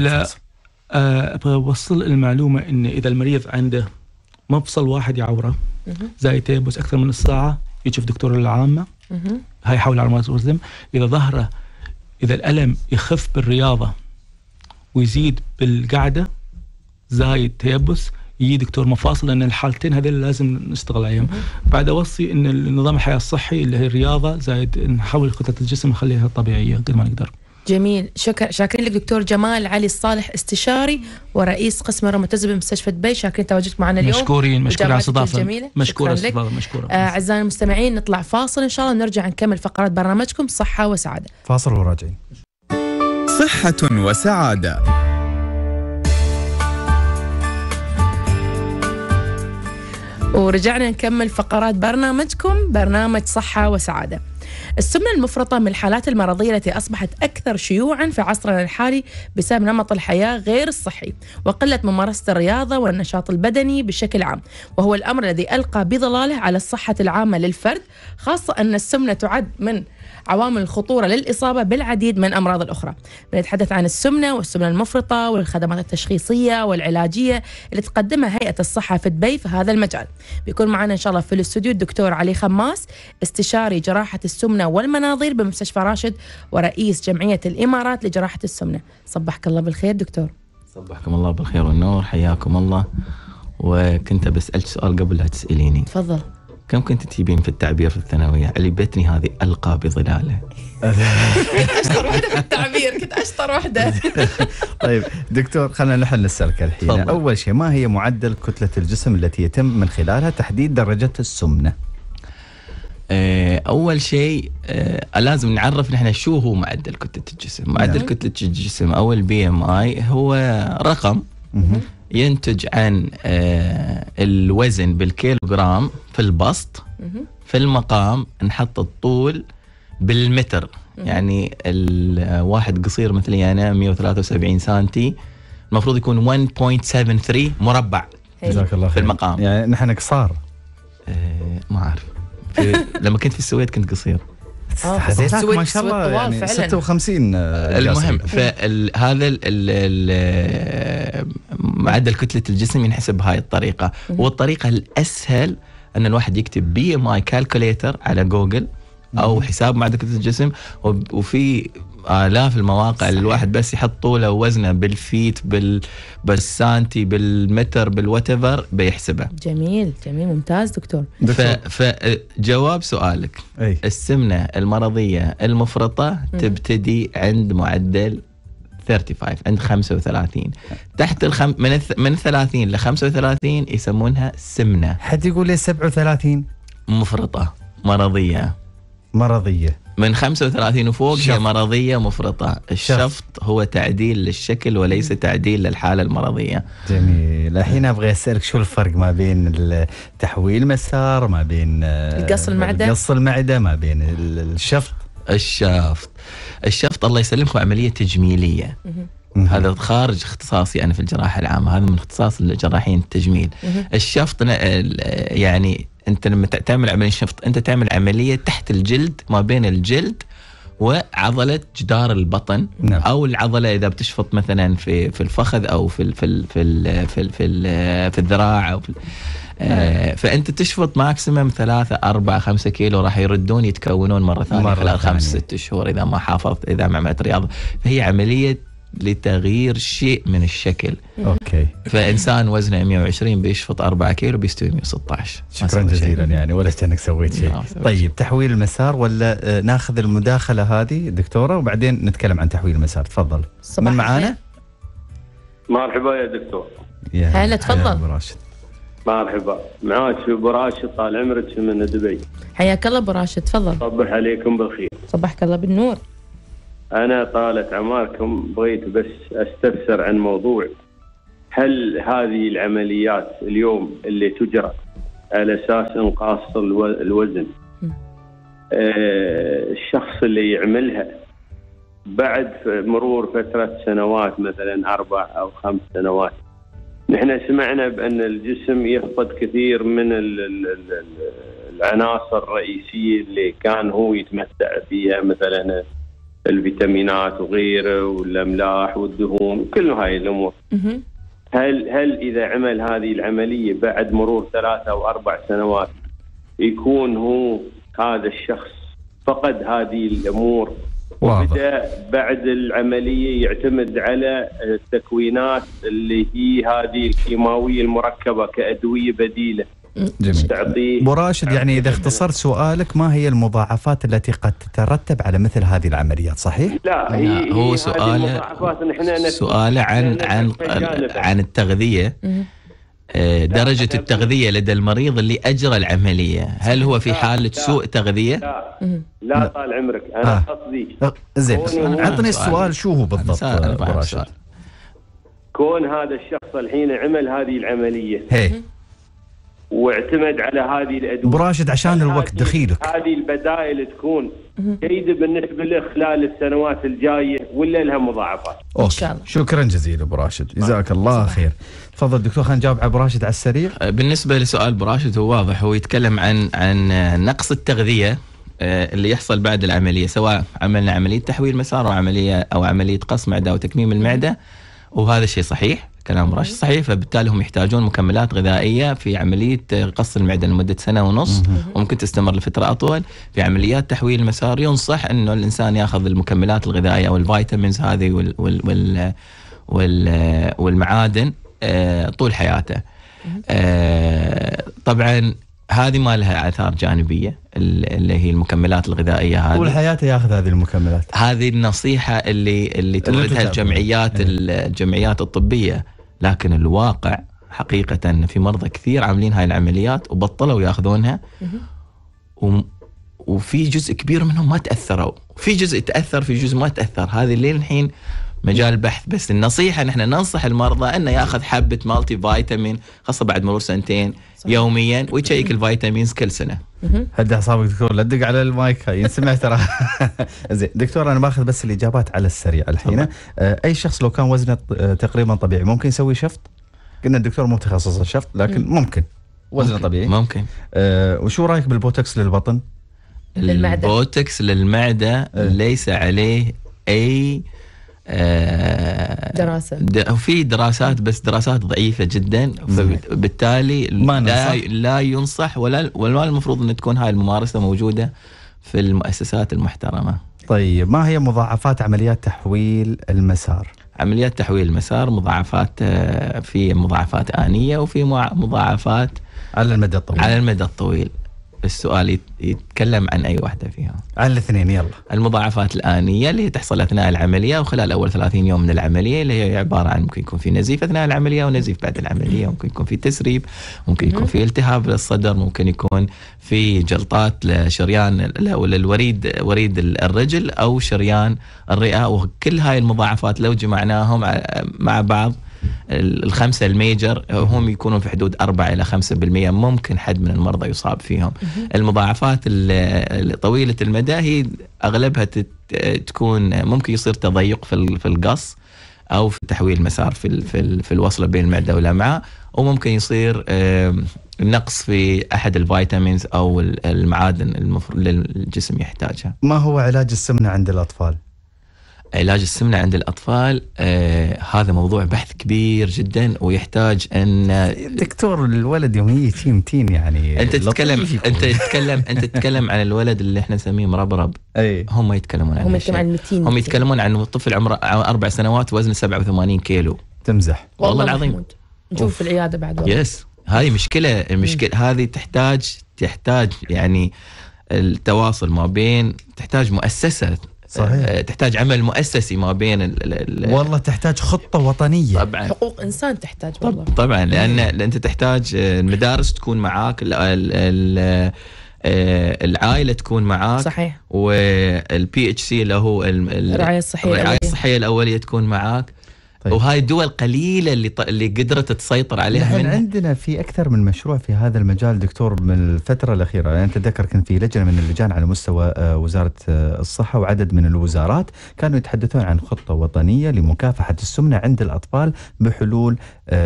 أبغى أوصل المعلومة إن إذا المريض عنده مفصل واحد يعوره زي تيبس أكثر من الساعة، يشوف دكتور العامة، هاي حول على الروماتيزم. إذا ظهره، إذا الألم يخف بالرياضة ويزيد بالقعدة زايد تيبس، يجي دكتور مفاصل، لأن الحالتين هذول لازم نشتغل عليهم. بعد أوصي إن النظام الحياة الصحي اللي هي الرياضة زايد نحول كتلة الجسم نخليها طبيعية قد ما نقدر. جميل، شكر شاكرين لك دكتور جمال علي الصالح، استشاري ورئيس قسم الروماتيزم بمستشفى دبي. شاكرين تواجدك معنا اليوم. مشكورين، مشكورين على الاستضافة. مشكورة استضافة، مشكورة. آه أعزائي المستمعين، نطلع فاصل إن شاء الله ونرجع نكمل فقرات برنامجكم صحة وسعادة. فاصل وراجعين. صحة وسعادة. ورجعنا نكمل فقرات برنامجكم برنامج صحة وسعادة. السمنة المفرطة من الحالات المرضية التي أصبحت أكثر شيوعاً في عصرنا الحالي بسبب نمط الحياة غير الصحي وقلة ممارسة الرياضة والنشاط البدني بشكل عام، وهو الأمر الذي ألقى بظلاله على الصحة العامة للفرد، خاصة أن السمنة تعد من عوامل الخطورة للإصابة بالعديد من أمراض الأخرى. بنتحدث عن السمنة والسمنة المفرطة والخدمات التشخيصية والعلاجية اللي تقدمها هيئة الصحة في دبي في هذا المجال. بيكون معنا إن شاء الله في الاستوديو الدكتور علي خماس، استشاري جراحة السمنة والمناظير بمستشفى راشد ورئيس جمعية الإمارات لجراحة السمنة. صبحك الله بالخير دكتور. صبحكم الله بالخير والنور، حياكم الله. وكنت بسألك سؤال قبل لا تسأليني. تفضل. كم كنت تجيبين في التعبير في الثانوية؟ علبتني هذه ألقى بظلاله. كنت أشطر واحدة في التعبير، كنت أشطر واحدة. طيب دكتور، خلينا نحن نسألك الحين. طبعا. أول شيء، ما هي معدل كتلة الجسم التي يتم من خلالها تحديد درجة السمنة؟ أول شيء لازم نعرف نحن شو هو معدل كتلة الجسم. معدل نعم. كتلة الجسم أو البي ام اي هو رقم مه. ينتج عن الوزن بالكيلوغرام في البسط، في المقام نحط الطول بالمتر. يعني الواحد قصير مثلي أنا مئة وثلاثة وسبعين سنتي، المفروض يكون واحد فاصلة سبعة ثلاثة مربع جزاك الله خير. في المقام. يعني نحن قصار. أه ما أعرف. لما كنت في السويد كنت قصير. حزيتك ما شاء الله يعني ستة وخمسين. المهم فهذا معدل كتلة الجسم ينحسب بهاي الطريقة. والطريقة الأسهل أن الواحد يكتب بي ام اي كالكوليتر على جوجل أو حساب معدل كتلة الجسم، وفي آلاف المواقع اللي الواحد بس يحط طوله ووزنه بالفيت بال بالسانتي بالمتر بالواتيفر بيحسبه. جميل جميل ممتاز دكتور. فجواب سؤالك، أي. السمنة المرضية المفرطة تبتدي عند معدل خمسة وثلاثين، عند خمسة وثلاثين. تحت الخم... من الث... من ثلاثين ل خمسة وثلاثين يسمونها سمنة. حد يقول لي سبعة وثلاثين مفرطة مرضية. مرضية. من خمسة وثلاثين وفوق شفط. هي مرضية مفرطة. الشفط هو تعديل للشكل وليس تعديل للحالة المرضية. جميل. الحين أبغى أسألك شو الفرق ما بين تحويل مسار، ما بين القص المعدة قص المعدة، ما بين الشفط؟ الشفط الشفط الله يسلمك عملية تجميلية. هذا خارج اختصاصي أنا في الجراحة العامة، هذا من اختصاص الجراحين التجميل. الشفط يعني أنت لما تعمل عملية شفط أنت تعمل عملية تحت الجلد ما بين الجلد وعضلة جدار البطن. نعم. أو العضلة إذا بتشفط مثلا في في الفخذ أو في ال في ال في ال في ال في, ال في الذراع أو في آه فأنت تشفط ماكسيمم ثلاثة أربعة خمسة كيلو راح يردون يتكونون مرة ثانية مرة خلال خمس ست شهور إذا ما حافظت، إذا ما عملت رياضة. فهي عملية لتغيير شيء من الشكل. أوكي. فإنسان وزنه مئة وعشرين بيشفط أربعة كيلو بيستوي مئة وستة عشر. شكرا جزيلا يعني، ولا كأنك سويت شيء. طيب تحويل المسار ولا ناخذ المداخلة هذه دكتورة وبعدين نتكلم عن تحويل المسار؟ تفضل. من معانا؟ مرحبا يا دكتور. هلا تفضل. أبو راشد. مرحبا، معاك أبو راشد طال عمرك من دبي. حياك الله أبو راشد، تفضل. صبح عليكم بالخير. صبحك الله بالنور. أنا طالت عماركم بغيت بس أستفسر عن موضوع، هل هذه العمليات اليوم اللي تجرى على أساس إنقاص الوزن آه الشخص اللي يعملها بعد مرور فترة سنوات مثلا أربع أو خمس سنوات، نحن سمعنا بأن الجسم يفقد كثير من العناصر الرئيسية اللي كان هو يتمتع فيها، مثلا الفيتامينات وغيره والأملاح والدهون كل هاي الأمور. هل هل إذا عمل هذه العملية بعد مرور ثلاثة أو أربع سنوات يكون هو هذا الشخص فقد هذه الأمور وبدأ بعد العملية يعتمد على التكوينات اللي هي هذه الكيماوية المركبة كأدوية بديلة؟ جميل. أبو راشد، يعني إذا اختصرت سؤالك، ما هي المضاعفات التي قد تترتب على مثل هذه العمليات؟ صحيح؟ لا هي هو هي سؤاله سؤاله عن عن عن التغذية. درجة التغذية لدى المريض اللي أجرى العملية، هل هو في حالة سوء تغذية؟ لا لا طال عمرك، أنا قصدي زين عطني السؤال شو هو بالضبط أبو راشد. كون هذا الشخص الحين عمل هذه العملية هي واعتمد على هذه الأدوية. أبو راشد عشان الوقت دخيلك، هذه البدائل تكون جيدة بالنسبة له خلال السنوات الجاية ولا لها مضاعفات؟ إن شاء الله. شكرا جزيلا أبو راشد، جزاك الله خير. تفضل دكتور، خلينا نجاوب على أبو راشد على السريع. بالنسبة لسؤال أبو راشد هو واضح، هو يتكلم عن عن نقص التغذية اللي يحصل بعد العملية، سواء عملنا عملية تحويل مسار أو عملية أو عملية قص معدة أو تكميم المعدة، وهذا الشيء صحيح، كلام راشد صحيح. فبالتالي هم يحتاجون مكملات غذائية في عملية قص المعدة لمدة سنة ونص، وممكن تستمر لفترة أطول. في عمليات تحويل المسار ينصح أنه الإنسان يأخذ المكملات الغذائية أو الفيتامينز هذه وال وال وال وال والمعادن طول حياته. طبعا هذه ما لها آثار جانبية، اللي هي المكملات الغذائية هذه طول حياته ياخذ هذه المكملات. هذه النصيحة اللي اللي توردها الجمعيات الجمعيات الطبية، لكن الواقع حقيقة أن في مرضى كثير عاملين هاي العمليات وبطلوا ياخذونها، وفي جزء كبير منهم ما تأثروا، في جزء تأثر، في جزء ما تأثر. هذه اللي الحين مجال بحث. بس النصيحة نحن ننصح المرضى أنه يأخذ حبة مالتي فيتامين خاصة بعد مرور سنتين صح. يوميا، ويشيك الفيتامينز كل سنة. هدي أعصابك دكتور، لا تدق على المايك ينسمع ترى. زين دكتور، أنا باخذ بس الإجابات على السريع الحين. أي شخص لو كان وزنه تقريبا طبيعي ممكن يسوي شفط؟ قلنا الدكتور مو متخصص الشفط، لكن ممكن وزنه طبيعي ممكن. أه وشو رايك بالبوتوكس للبطن؟ للمعدة. البوتوكس للمعدة أه. ليس عليه أي دراسة. في دراسات بس دراسات ضعيفة جدا، فبالتالي لا, لا ينصح ولا ولا المفروض أن تكون هاي الممارسة موجودة في المؤسسات المحترمة. طيب، ما هي مضاعفات عمليات تحويل المسار؟ عمليات تحويل المسار مضاعفات، في مضاعفات آنية وفي مضاعفات على المدى الطويل. على المدى الطويل. السؤال يتكلم عن أي واحدة فيها؟ عن الاثنين. يلا. المضاعفات الآنية اللي تحصل أثناء العملية وخلال أول ثلاثين يوم من العملية، اللي هي عبارة عن ممكن يكون في نزيف أثناء العملية ونزيف بعد العملية، ممكن يكون في تسريب، ممكن يكون في التهاب للصدر، ممكن يكون في جلطات لشريان ولا الوريد وريد الرجل أو شريان الرئة. وكل هاي المضاعفات لو جمعناهم مع بعض الخمسة الميجر هم يكونون في حدود أربعة إلى خمسة بالمئة ممكن حد من المرضى يصاب فيهم. المضاعفات طويلة المدى هي أغلبها تكون ممكن يصير تضيق في في القص أو في تحويل مسار في في في الوصلة بين المعدة والأمعاء، وممكن يصير نقص في أحد الفيتامينز أو المعادن المفروض الجسم يحتاجها. ما هو علاج السمنة عند الأطفال؟ علاج السمنة عند الأطفال آه هذا موضوع بحث كبير جدا ويحتاج أن دكتور الولد يوم يجي متين يعني أنت تتكلم أنت تتكلم أنت تتكلم عن الولد اللي إحنا نسميه مربرب. أي هم يتكلمون عن هم يتكلمون عن متين هم يتكلمون عن طفل عمره أربع سنوات وزنه سبعة وثمانين كيلو. تمزح والله العظيم. نشوف في العيادة بعد. يس هاي مشكلة المشكلة هذه تحتاج تحتاج يعني التواصل ما بين، تحتاج مؤسسة صحيح. تحتاج عمل مؤسسي ما بين ال ال والله تحتاج خطة وطنية. طبعا حقوق إنسان تحتاج والله. طبعا لأن أنت تحتاج المدارس تكون معاك، ال ال العائلة تكون معاك صحيح، والبي اتش سي اللي هو الرعاية الصحية الرعاية الصحية الأولية تكون معاك. طيب. وهاي الدول قليلة اللي ط... اللي قدرت تسيطر عليها. نحن عندنا في أكثر من مشروع في هذا المجال دكتور من الفترة الأخيرة. يعني أتذكر كان في لجنة من اللجان على مستوى وزارة الصحة وعدد من الوزارات كانوا يتحدثون عن خطة وطنية لمكافحة السمنة عند الأطفال بحلول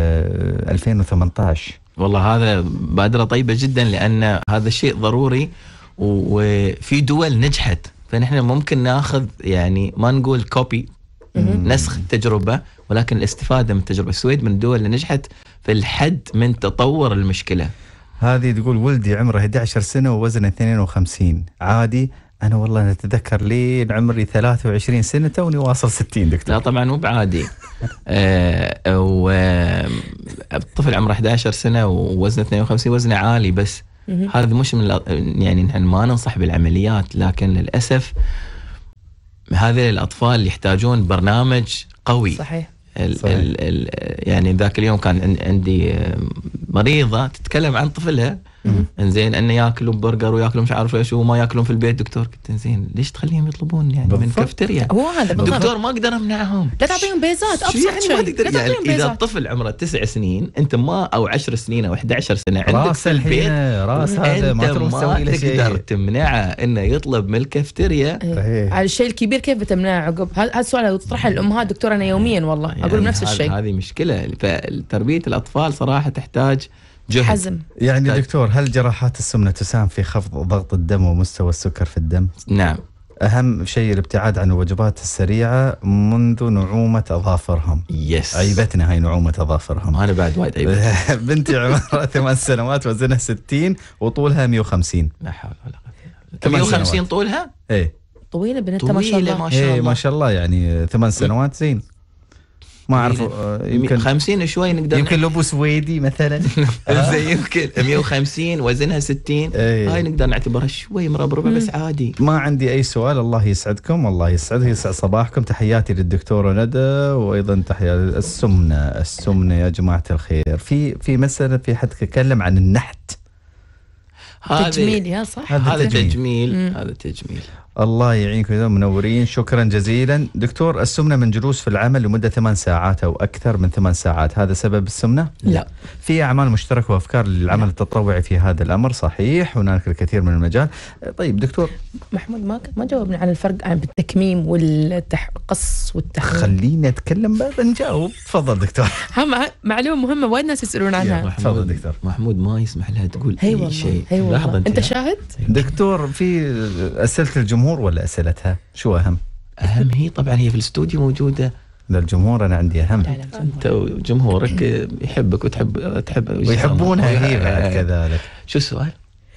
ألفين وثمانية عشر. والله هذا بادرة طيبة جدا، لأن هذا الشيء ضروري وفي دول نجحت، فنحن ممكن ناخذ يعني ما نقول كوبي نسخ التجربة، ولكن الاستفادة من التجربة. السويد من الدول اللي نجحت في الحد من تطور المشكلة هذه. تقول ولدي عمره أحد عشر سنة ووزنه اثنين وخمسين عادي. أنا والله نتذكر لي عمري ثلاثة وعشرين سنة توني واصل ستين دكتور. لا طبعا مو بعادي. آه والطفل عمره أحد عشر سنة ووزنه اثنين وخمسين وزنه عالي، بس هذا مش من يعني نحن ما ننصح بالعمليات، لكن للأسف هذه الأطفال يحتاجون برنامج قوي. صحيح. ال صحيح. ال ال يعني ذاك اليوم كان عندي مريضة تتكلم عن طفلها انزين انه ياكلوا برجر وياكلوا مش عارف ايش وما ياكلون في البيت. دكتور قلت انزين ليش تخليهم يطلبون يعني بالضبط. من كافتيريا. هو هذا بالضبط. دكتور ما اقدر امنعهم. لا تعطيهم بيزات ابسط يعني شيء. لا يعني اذا الطفل عمره تسع سنين انت ما او عشر سنين او أحد عشر سنه عندك في البيت راس هذا ما تروح تسوي له شيء. تقدر تمنعه انه يطلب من الكافتيريا. ايه. على الشيء الكبير كيف بتمنعه عقب؟ هذا السؤال تطرحه الامهات دكتور انا يوميا والله يعني اقول نفس الشيء. هذه مشكله. فتربيه الاطفال صراحه تحتاج جهد. حزم. يعني دكتور هل جراحات السمنة تساهم في خفض ضغط الدم ومستوى السكر في الدم؟ نعم. أهم شيء الابتعاد عن الوجبات السريعة منذ نعومة أظافرهم. يس. عيبتنا هاي نعومة أظافرهم. أنا بعد وايد عيبتها. بنتي عمرها ثمان سنوات وزنها ستين وطولها مئة وخمسين. لا حول ولا قوة. مئة وخمسين طولها؟ إيه. طويلة بنتها ما شاء الله. ما شاء الله. إيه ما شاء الله يعني ثمان سنوات زين. ما أعرف آه، يمكن خمسين شوي نقدر يمكن لبو سويدي مثلا زي يمكن مية وخمسين وزنها ستين إيه. هاي نقدر نعتبرها شوي مربربة بس عادي. ما عندي أي سؤال. الله يسعدكم، الله يسعد يسعد صباحكم. تحياتي للدكتورة ندى، وأيضا تحياتي السمنة السمنة يا جماعة الخير. في في مسألة في حد تكلم عن النحت. تجميل يا صح، هذا تجميل هذا تجميل. الله يعينكم يا منورين، شكرا جزيلا. دكتور، السمنة من جلوس في العمل لمدة ثمان ساعات أو أكثر من ثمان ساعات، هذا سبب السمنة؟ لا. في أعمال مشتركة وأفكار للعمل لا. التطوعي في هذا الأمر، صحيح، هناك الكثير من المجال. طيب دكتور محمود، ما ما جاوبنا على الفرق عن التكميم والقص والتحويل. خليني أتكلم بعد نجاوب. تفضل دكتور. هم معلومة مهمة وايد ناس يسألون عنها. تفضل دكتور. محمود ما يسمح لها تقول أي أي شيء. لحظة أنت, أنت شاهد؟ دكتور، في أسئلة الجمهور ولا أسئلتها؟ شو أهم؟ أهم هي طبعا هي في الاستوديو موجودة. للجمهور أنا عندي أهم. أنت وجمهورك يحبك وتحب تحب ويحبونها هي بعد كذلك. شو السؤال؟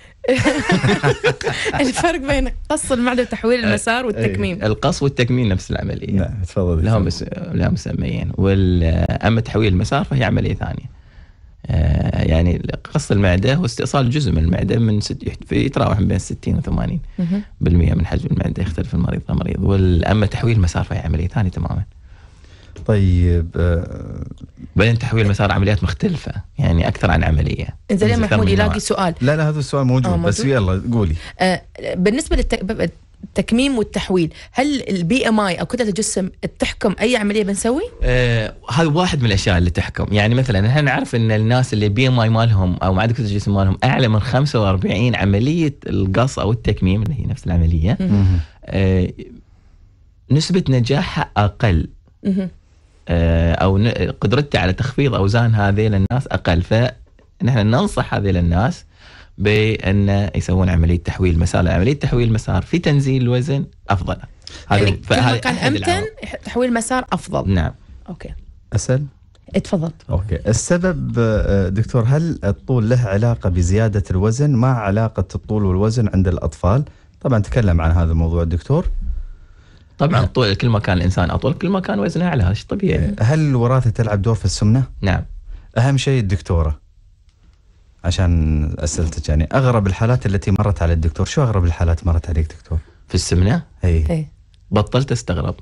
الفرق بين قص المعدة وتحويل المسار والتكميم. القص والتكميم نفس العملية. نعم تفضل. لهم بس لهم مسميين. وأما تحويل المسار فهي عملية ثانية. آه يعني قص المعدة هو استئصال جزء من المعدة من ست يتراوح بين ستين وثمانين بالمئة من حجم المعدة، يختلف المريض لمريض. والأما تحويل المسار فهي عملية ثانية تماما. طيب آه بين تحويل المسار عمليات مختلفة، يعني أكثر عن عملية. إنزين يا محمود يلاقي سؤال. لا لا هذا السؤال موجود, موجود. بس يلا قولي. آه بالنسبة للتك... التكميم والتحويل، هل البي ام اي او كتله الجسم تحكم اي عمليه بنسوي؟ آه هذا واحد من الاشياء اللي تحكم. يعني مثلا احنا نعرف ان الناس اللي بي ام اي مالهم او معدل كتله الجسم مالهم اعلى من خمسة وأربعين، عمليه القص او التكميم اللي هي نفس العمليه آه نسبه نجاحها اقل. آه او قدرتها على تخفيض اوزان هذه الناس اقل. فنحن ننصح هذه الناس بأن يسوون عملية تحويل مسار. عملية تحويل المسار في تنزيل الوزن أفضل. يعني كل ما كان أمتن تحويل المسار أفضل. نعم. أوكي. أسأل؟ اتفضل. أوكي. السبب دكتور، هل الطول له علاقة بزيادة الوزن مع علاقة الطول والوزن عند الأطفال؟ طبعا تكلم عن هذا الموضوع الدكتور. طبعا الطول كل ما كان الإنسان أطول كل ما كان وزنه أعلى، هذا شيء طبيعي. هل الوراثة تلعب دور في السمنة؟ نعم. أهم شيء الدكتورة عشان أسألتك، يعني أغرب الحالات التي مرت على الدكتور، شو أغرب الحالات مرت عليك دكتور؟ في السمنة؟ هي. هي. بطلت استغرب.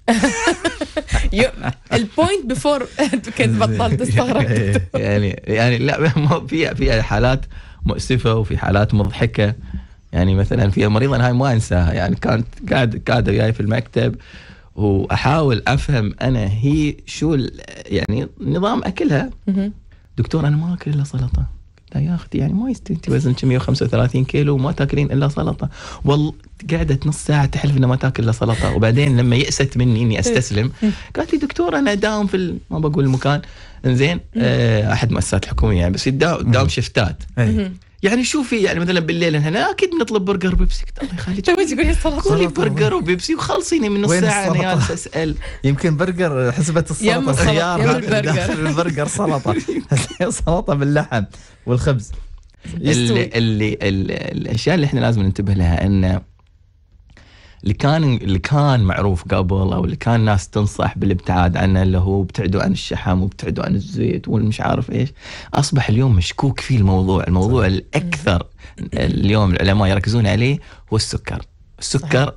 البوينت بيفور كنت بطلت استغرب. يعني يعني لا في في حالات مؤسفة وفي حالات مضحكة. يعني مثلا في مريضة هاي ما أنساها، يعني كانت قاعد قاعدة وياي في المكتب وأحاول أفهم أنا هي شو يعني نظام أكلها. دكتور أنا ما أكل إلا سلطة. لا يا أختي يعني ما يستوي، أنت وزنك مية وخمسة وثلاثين كيلو وما تاكلين إلا سلطة. والله قعدت نص ساعة تحلف إنه ما تاكل إلا سلطة. وبعدين لما يأست مني إني أستسلم قالت لي دكتور أنا داوم في ال... ما بقول المكان إنزين آه أحد مؤسسات الحكومية يعني، بس داوم داوم شفتات. يعني شوفي يعني مثلا بالليل هنا اكيد بنطلب برجر وبيبسي. الله يخليك تقولي سلطه قولي برجر وبيبسي وخلصيني من نص ساعه انا جالس اسال. يمكن برجر حسبة السلطه خيار، البرجر سلطه سلطه باللحم والخبز. اللي اللي الاشياء اللي احنا لازم ننتبه لها ان اللي كان اللي كان معروف قبل او اللي كان الناس تنصح بالابتعاد عنه اللي هو ابتعدوا عن الشحم وابتعدوا عن الزيت والمش عارف ايش، اصبح اليوم مشكوك فيه الموضوع. الموضوع الاكثر اليوم العلماء يركزون عليه هو السكر. السكر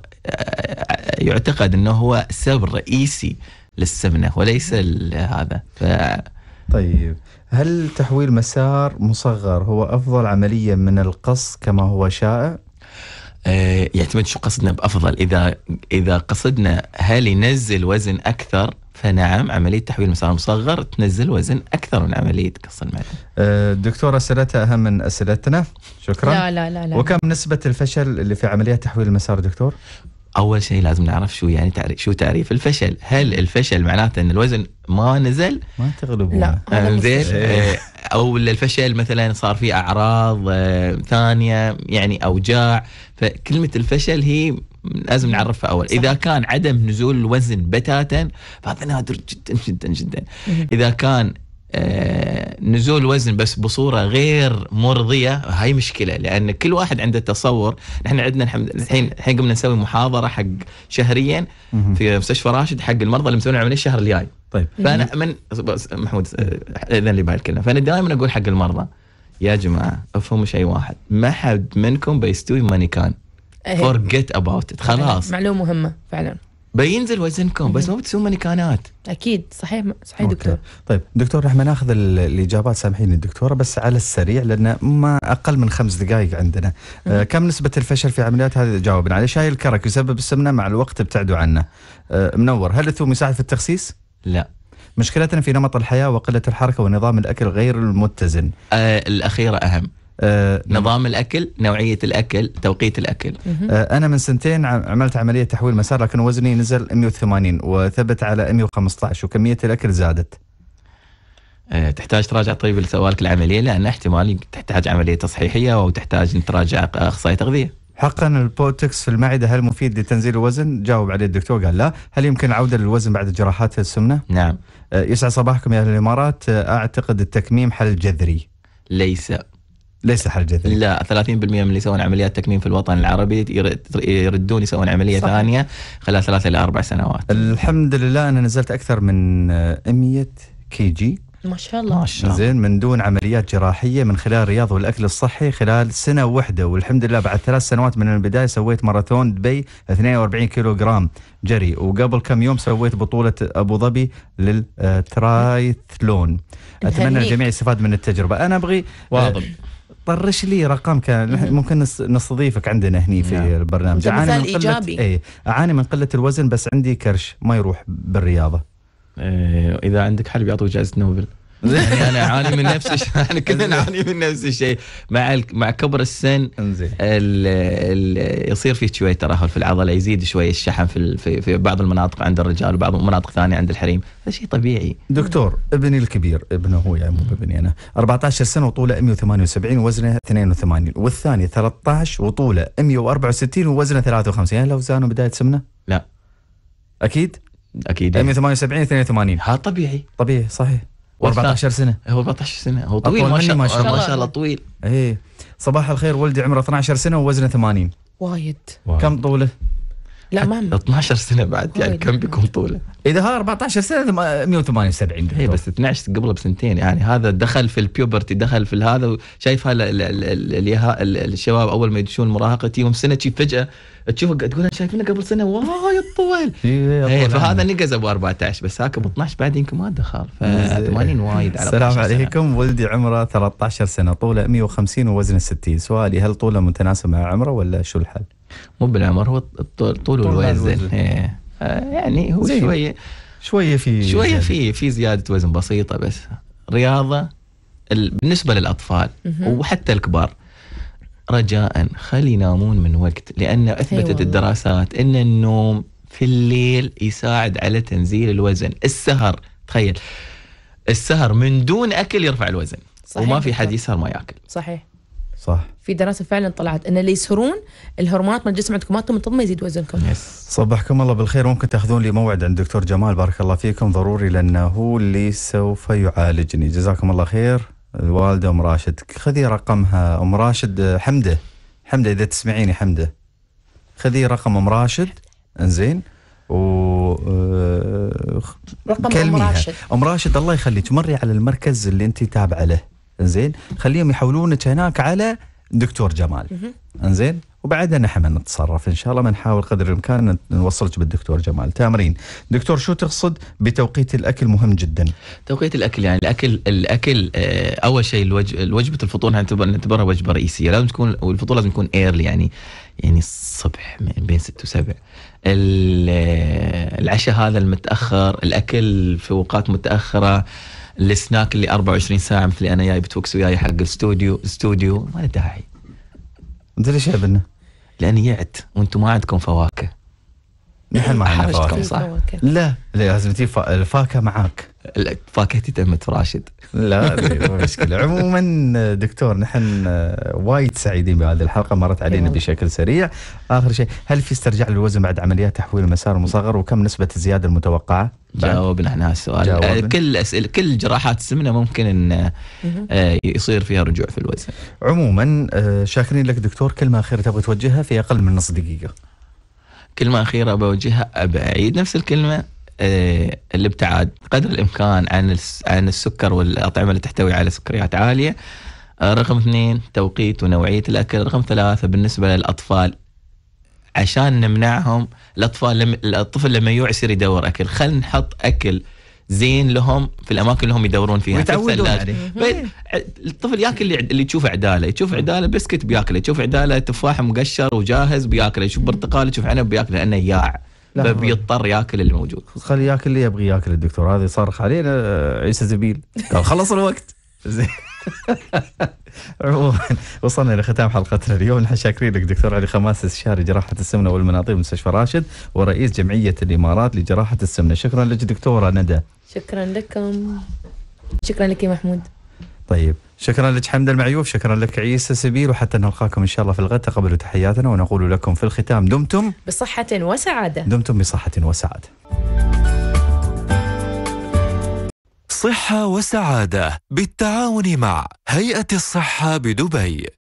يعتقد انه هو سبب رئيسي للسمنه وليس هذا. ف... طيب هل تحويل مسار مصغر هو افضل عمليه من القص كما هو شائع؟ يعتمد شو قصدنا بأفضل. إذا إذا قصدنا هل ينزل وزن أكثر فنعم عملية تحويل مسار مصغر تنزل وزن أكثر من عملية قص المعدة. دكتورة أسئلتها أهم من أسئلتنا، شكرا. لا لا لا, لا. وكم نسبة الفشل اللي في عملية تحويل المسار دكتور؟ أول شيء لازم نعرف شو يعني تعريف شو تعريف الفشل. هل الفشل معناته أن الوزن ما نزل؟ ما تغلبون. لا زين. أو الفشل مثلا صار فيه أعراض ثانية يعني أوجاع. فكلمة الفشل هي لازم نعرفها أول. إذا كان عدم نزول الوزن بتاتا فهذا نادر جدا جدا جدا. إذا كان آه نزول وزن بس بصورة غير مرضية، هاي مشكلة، لأن كل واحد عنده تصور. نحن عندنا الحين الحين قمنا نسوي محاضرة حق شهريا في مستشفى راشد حق المرضى اللي مسوين عملية الشهر الجاي. طيب فأنا من محمود إذن لي بهالكلمة، فأنا دائما أقول حق المرضى يا جماعة افهموا شيء واحد، ما حد منكم بيستوي مانيكان. forget about it. خلاص معلومة مهمة فعلا. بينزل وزنكم بس ما بتسوون مانيكانات. اكيد صحيح صحيح دكتور. أوكي. طيب دكتور رح ناخذ الاجابات، سامحيني الدكتوره بس على السريع لان ما اقل من خمس دقائق عندنا. آه كم نسبه الفشل في عمليات هذه؟ جاوبنا عليه. شاي الكرك يسبب السمنه، مع الوقت ابتعدوا عنه. آه منور، هل الثوم يساعد في التخسيس؟ لا. مشكلتنا في نمط الحياه وقله الحركه ونظام الاكل غير المتزن. آه الاخيره اهم. آه نظام الأكل، نوعية الأكل، توقيت الأكل. آه أنا من سنتين عملت عملية تحويل مسار، لكن وزني نزل مئة وثمانين وثبت على مئة وخمسة عشر وكمية الأكل زادت. آه تحتاج تراجع طيب سوالك العملية، لأن احتمال تحتاج عملية تصحيحية أو تحتاج تراجع أخصائي تغذية. حقا البوتوكس في المعدة هل مفيد لتنزيل الوزن؟ جاوب عليه الدكتور قال لا. هل يمكن العودة للوزن بعد جراحات السمنة؟ نعم. آه يسعد صباحكم يا أهل الإمارات. آه أعتقد التكميم حل جذري. ليس ليس حل جذري. لا، ثلاثين بالمئة من اللي يسوون عمليات تكميم في الوطن العربي يردون يسوون عملية صح. ثانية خلال ثلاثة إلى أربع سنوات. الحمد لله أنا نزلت أكثر من مئة كي جي ما شاء الله. ما شاء الله. زين، من دون عمليات جراحية، من خلال الرياضة والأكل الصحي خلال سنة واحدة، والحمد لله بعد ثلاث سنوات من البداية سويت ماراثون دبي اثنين وأربعين كيلو جرام جري، وقبل كم يوم سويت بطولة أبو ظبي للترايثلون. أتمنى الجميع يستفاد من التجربة. أنا أبغي واضح طرش لي رقم كان ممكن نستضيفك عندنا هني في نعم. البرنامج. أعاني من قلة ايه أعاني من قلة الوزن بس عندي كرش ما يروح بالرياضة. إيه إذا عندك حل بيعطوك جائزة نوبل. يعني انا اعاني من نفس الشيء، احنا كلنا نعاني من نفس الشيء. مع مع كبر السن ال ال يصير فيه شويه ترهل في العضله، يزيد شويه الشحم في في, في بعض المناطق عند الرجال وبعض المناطق ثانيه عند الحريم، هذا شيء طبيعي. دكتور ابني الكبير، ابنه هو يعني مو ابني انا، أربعة عشر سنه وطوله مئة وثمانية وسبعين ووزنه اثنين وثمانين، والثاني ثلاثة عشر وطوله مئة وأربعة وستين ووزنه ثلاثة وخمسين. هل اوزانه بدايه سمنه؟ لا اكيد اكيد مئة وثمانية وسبعين اثنين وثمانين هذا طبيعي طبيعي صحيح. وأربعة عشر سنة. هو أربعة عشر سنة، هو طويل ما شاء, ما شاء الله. ما شاء الله طويل. ايه صباح الخير، ولدي عمره اثني عشر سنة ووزنه ثمانين. وايد. كم طوله؟ لا ما اثني عشر سنة بعد يعني كم بيكون طوله؟ اذا ها أربعة عشر سنة مئة وثمانية وسبعين. اي بس اثني عشر قبله بسنتين، يعني هذا دخل في البيوبرتي، دخل في هذا. شايف هلا الشباب اول ما يدشون المراهقة تيهم سنة شي فجأة تشوفه تقول شايفينه قبل سنة وايد طويل. ايه فهذا نقز ابو أربعة عشر، بس هاك ابو اثني عشر بعد يمكن ما دخل، ف ثمانين وايد. على السلام عليكم، ولدي عمره ثلاثة عشر سنة، طوله مئة وخمسين ووزنه ستين. سؤالي هل طوله متناسب مع عمره ولا شو الحل؟ مو بالعمر، هو الطول والوزن. إيه. يعني هو زي. شويه شويه في شويه في في زياده وزن بسيطه، بس رياضه بالنسبه للاطفال وحتى الكبار رجاء خلي ينامون من وقت، لان اثبتت الدراسات ان النوم في الليل يساعد على تنزيل الوزن. السهر، تخيل السهر من دون اكل يرفع الوزن. صحيح. وما في حد يسهر ما ياكل. صحيح صح. في دراسة فعلا طلعت ان اللي يسهرون الهرمونات من الجسم عندكم ما تنتظم، يزيد وزنكم. يس. صبحكم الله بالخير، ممكن تاخذون لي موعد عند دكتور جمال بارك الله فيكم ضروري، لانه هو اللي سوف يعالجني. جزاكم الله خير. الوالدة ام راشد، خذي رقمها ام راشد. حمده حمده اذا تسمعيني حمده، خذي رقم ام راشد انزين و رقم ام راشد. ام راشد الله يخليك مري على المركز اللي انت تابعه له انزين، خليهم يحولونك هناك على دكتور جمال انزين، وبعدها نحن نتصرف ان شاء الله، بنحاول قدر الامكان نوصلك بالدكتور جمال. تامرين دكتور، شو تقصد بتوقيت الاكل؟ مهم جدا توقيت الاكل، يعني الاكل الاكل اول شيء الوج... وجبه الفطور نعتبرها وجبه رئيسيه، لازم تكون، والفطور لازم يكون ايرلي، يعني يعني الصبح بين ستة وسبع. العشاء هذا المتاخر، الاكل في اوقات متاخره، السناك اللي أربعة وعشرين ساعة مثل أنا جاي بتوكس وياي حق الاستوديو استوديو ما له داعي. أنت ليش يا ابننا؟ لأني جعت وأنتم ما عندكم فواكه. نحن معنا حرجكم فواكه. صح؟ لا لا لازم تجيب فا- الفاكهة معاك. فاكهتي تمت راشد. لا مو مشكلة. عموما دكتور نحن وايد سعيدين بهذه الحلقة، مرت علينا بشكل سريع. آخر شيء، هل في استرجاع للوزن بعد عمليات تحويل المسار المصغر، وكم نسبة الزيادة المتوقعة؟ جاوبنا احنا هالسؤال. جاوبنا. آه، كل أسئلة كل جراحات السمنة ممكن ان آه، يصير فيها رجوع في الوزن. عموما آه، شاكرين لك دكتور. كلمة أخيرة تبغى توجهها في أقل من نص دقيقة؟ كلمة أخيرة بوجهها، بعيد نفس الكلمة، آه، الابتعاد قدر الإمكان عن الس- عن السكر والأطعمة اللي تحتوي على سكريات عالية. آه، رقم اثنين توقيت ونوعية الأكل. رقم ثلاثة بالنسبة للأطفال، عشان نمنعهم الأطفال لم... الطفل لما يوع يصير يدور أكل، خلينا نحط أكل زين لهم في الأماكن اللي هم يدورون فيها في ويتعودون الثلاجة. عليه. بعد- الطفل ياكل اللي, اللي تشوف عداله، يشوف عداله بسكت بياكله، يشوف عداله تفاح مقشر وجاهز بياكله، يشوف برتقال يشوف عنب بياكله، لأنه ياع لا، فبيضطر ياكل اللي موجود. خلي ياكل اللي يبغي ياكل. الدكتور هذا يصرخ علينا آه، عيسى زبيل قال خلص الوقت. زين. عموما وصلنا لختام حلقتنا اليوم. نحن شاكرين لك دكتور علي خماس، استشاري جراحة السمنة والمناطيل مستشفى راشد، ورئيس جمعية الإمارات لجراحة السمنة. شكرا لك دكتورة ندى. شكرا لكم. شكرا لك يا محمود. طيب شكرا لك حمد المعيوف، شكرا لك عيسى سبيل، وحتى نلقاكم إن شاء الله في الغد. تقبلوا تحياتنا ونقول لكم في الختام دمتم بصحة وسعادة. دمتم بصحة وسعادة. صحة وسعادة بالتعاون مع هيئة الصحة بدبي.